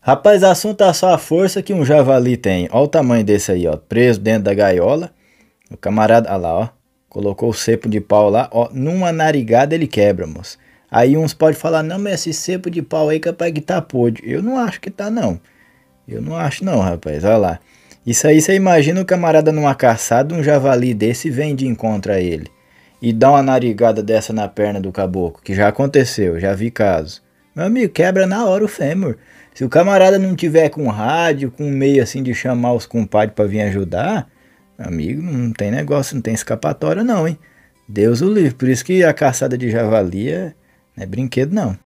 Rapaz, assunto é só a força que um javali tem. Olha o tamanho desse aí, ó. Preso dentro da gaiola. O camarada, olha lá, ó. Colocou o cepo de pau lá, ó. Numa narigada ele quebra, moço. Aí uns podem falar, não, mas esse cepo de pau aí capaz que tá podre. Eu não acho que tá, não. Eu não acho não, rapaz. Olha lá. Isso aí você imagina o camarada numa caçada, um javali desse vem de encontro a ele. E dá uma narigada dessa na perna do caboclo, que já aconteceu, já vi casos. Meu amigo, quebra na hora o fêmur. Se o camarada não tiver com rádio, com meio assim de chamar os compadres pra vir ajudar, meu amigo, não tem negócio, não tem escapatória não, hein? Deus o livre. Por isso que a caçada de javali não é brinquedo não.